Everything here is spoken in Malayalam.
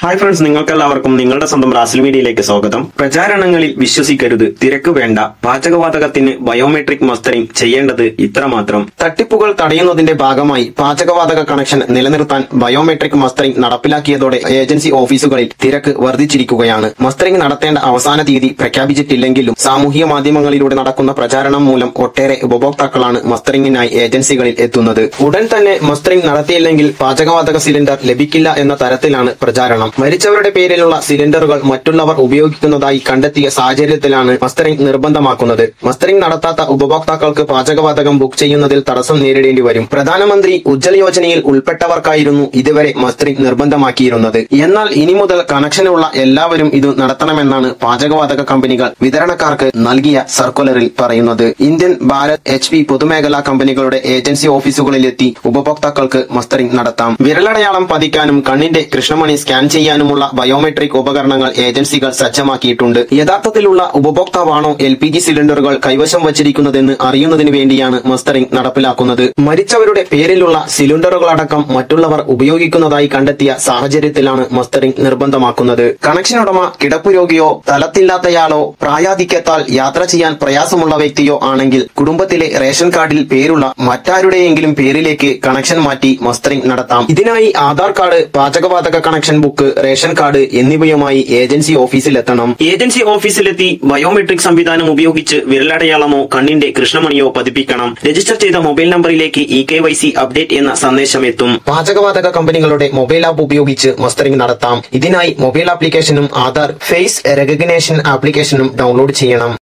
ഹായ് ഫ്രണ്ട്സ്, നിങ്ങൾക്കെല്ലാവർക്കും നിങ്ങളുടെ സ്വന്തം റാസിൽ മീഡിയയിലേക്ക് സ്വാഗതം. പ്രചാരണങ്ങളിൽ വിശ്വസിക്കരുത്, തിരക്ക് വേണ്ട. പാചകവാതകത്തിന് ബയോമെട്രിക് മസ്റ്ററിംഗ് ചെയ്യേണ്ടത് ഇത്രമാത്രം. തട്ടിപ്പുകൾ തടയുന്നതിന്റെ ഭാഗമായി പാചകവാതക കണക്ഷൻ നിലനിർത്താൻ ബയോമെട്രിക് മസ്റ്ററിംഗ് നടപ്പിലാക്കിയതോടെ ഏജൻസി ഓഫീസുകളിൽ തിരക്ക് വർദ്ധിച്ചിരിക്കുകയാണ്. മസ്റ്ററിംഗ് നടത്തേണ്ട അവസാന തീയതി പ്രഖ്യാപിച്ചിട്ടില്ലെങ്കിലും സാമൂഹ്യ മാധ്യമങ്ങളിലൂടെ നടക്കുന്ന പ്രചാരണം മൂലം ഒട്ടേറെ ഉപഭോക്താക്കളാണ് മസ്റ്ററിംഗിനായി ഏജൻസികളിൽ എത്തുന്നത്. ഉടൻ തന്നെ മസ്റ്ററിംഗ് നടത്തിയില്ലെങ്കിൽ പാചകവാതക സിലിണ്ടർ ലഭിക്കില്ല എന്ന തരത്തിലാണ് പ്രചാരണം. മരിച്ചവരുടെ പേരിലുള്ള സിലിണ്ടറുകൾ മറ്റുള്ളവർ ഉപയോഗിക്കുന്നതായി കണ്ടെത്തിയ സാഹചര്യത്തിലാണ് മസ്റ്ററിംഗ് നിർബന്ധമാക്കുന്നത്. മസ്റ്ററിംഗ് നടത്താത്ത ഉപഭോക്താക്കൾക്ക് പാചകവാതകം ബുക്ക് ചെയ്യുന്നതിൽ തടസ്സം നേരിടേണ്ടി വരും. പ്രധാനമന്ത്രി ഉജ്ജ്വല യോജനയിൽ ഉൾപ്പെട്ടവർക്കായിരുന്നു ഇതുവരെ മസ്റ്ററിംഗ് നിർബന്ധമാക്കിയിരുന്നത്. എന്നാൽ ഇനി മുതൽ കണക്ഷനുള്ള എല്ലാവരും ഇത് നടത്തണമെന്നാണ് പാചകവാതക കമ്പനികൾ വിതരണക്കാർക്ക് നൽകിയ സർക്കുലറിൽ പറയുന്നത്. ഇന്ത്യൻ, ഭാരത്, HP പൊതുമേഖലാ കമ്പനികളുടെ ഏജൻസി ഓഫീസുകളിലെത്തി ഉപഭോക്താക്കൾക്ക് മസ്റ്ററിംഗ് നടത്താം. വിരലടയാളം പതിക്കാനും കണ്ണിന്റെ കൃഷ്ണമണി സ്കാൻ ചെയ്യാനുമുള്ള ബയോമെട്രിക് ഉപകരണങ്ങൾ ഏജൻസികൾ സജ്ജമാക്കിയിട്ടുണ്ട്. യഥാർത്ഥത്തിലുള്ള ഉപഭോക്താവാണോ LPG സിലിണ്ടറുകൾ കൈവശം വച്ചിരിക്കുന്നതെന്ന് അറിയുന്നതിന് വേണ്ടിയാണ് മസ്റ്ററിംഗ് നടപ്പിലാക്കുന്നത്. മരിച്ചവരുടെ പേരിലുള്ള സിലിണ്ടറുകളടക്കം മറ്റുള്ളവർ ഉപയോഗിക്കുന്നതായി കണ്ടെത്തിയ സാഹചര്യത്തിലാണ് മസ്റ്ററിംഗ് നിർബന്ധമാക്കുന്നത്. കണക്ഷൻ ഉടമ കിടപ്പു രോഗിയോ സ്ഥലത്തില്ലാത്തയാളോ പ്രായാധിക്യത്താൽ യാത്ര ചെയ്യാൻ പ്രയാസമുള്ള വ്യക്തിയോ ആണെങ്കിൽ കുടുംബത്തിലെ റേഷൻ കാർഡിൽ പേരുള്ള മറ്റാരുടെയെങ്കിലും പേരിലേക്ക് കണക്ഷൻ മാറ്റി മസ്റ്ററിംഗ് നടത്താം. ഇതിനായി ആധാർ കാർഡ്, പാചകവാതക കണക്ഷൻ ബുക്ക്, റേഷൻ കാർഡ് എന്നിവയുമായി ഏജൻസി ഓഫീസിലെത്തണം. ഏജൻസി ഓഫീസിലെത്തി ബയോമെട്രിക് സംവിധാനം ഉപയോഗിച്ച് വിരലടയാളമോ കണ്ണിന്റെ കൃഷ്ണമണിയോ പതിപ്പിക്കണം. രജിസ്റ്റർ ചെയ്ത മൊബൈൽ നമ്പറിലേക്ക് eKYC അപ്ഡേറ്റ് എന്ന സന്ദേശം എത്തും. പാചകവാതക കമ്പനികളുടെ മൊബൈൽ ആപ്പ് ഉപയോഗിച്ച് മസ്റ്ററിംഗ് നടത്താം. ഇതിനായി മൊബൈൽ ആപ്ലിക്കേഷനും ആധാർ ഫേസ് റെക്കഗ്നിഷൻ ആപ്ലിക്കേഷനും ഡൗൺലോഡ് ചെയ്യണം.